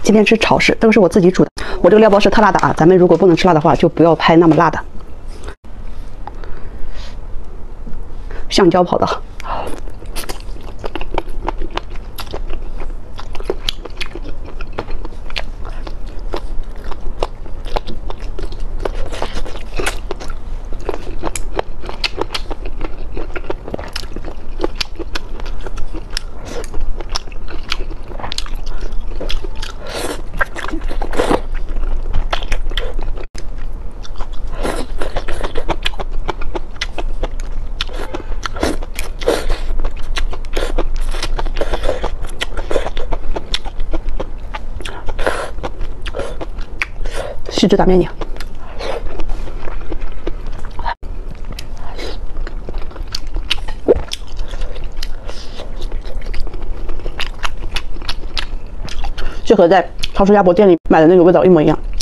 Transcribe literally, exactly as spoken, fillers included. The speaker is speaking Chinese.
今天吃炒食，都是我自己煮的。我这个料包是特辣的啊，咱们如果不能吃辣的话，就不要拍那么辣的。橡胶跑的好。 细致打面泥，就和在超市鸭脖店里买的那个味道一模一样。